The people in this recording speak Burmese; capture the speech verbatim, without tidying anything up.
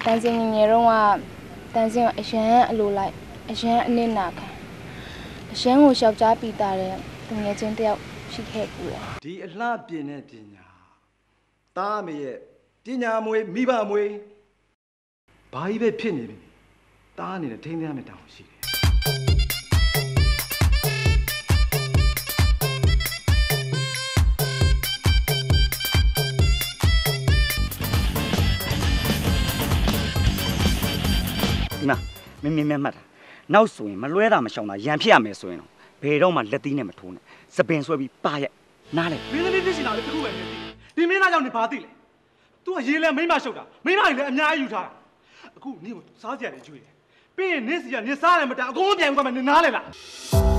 န်စင်ငယ်တော့ကတန်စင်ကအရန်အလိုလိုက်အရန်အနစ်နာခံအရန်ကိုရှောက်ကြားပြီးသားတဲ့တငယ်ချင်းတယောက်ရှိခဲ့ကူတယ်ဒီအလှပြင်းတဲ့ပညာတားမေရဲ့ပညာမွေးမိဘမွေးဘာကြီးပဲဖြစ်နေပြီတားအနေနဲ့ထိန်းသိမ်းရမယ့်တောင်းရှိတယ်ဒီမှာမင်းမင်းမှတ်တာနောက်ဆိုရင်မလွဲတာမရှောင်တာရန်ဖြစ်ရမယ်ဆိုရင်တော့ဘယ်တော့မှလက်သီးနဲ့မထိုးနဲ့စပင်ဆွဲပြီးပါရက်နားလေမင်းသမီးဖြစ်နေတာလေတခုပဲမင်းသိဒီမင်းသားကြောင့်နေဘာသိလဲ तू ကရေးလဲမိမရှုပ်တာမိမကြီးလည်းအများကြီးယူထားတာအခုနင်းကိုစားကြတယ်ကျွေးတယ်ပြီးရင်နင်းစီကနေစားတယ်မတန်အကုန်လုံးပြန်ယူသွားမယ်နင်းနားလေလား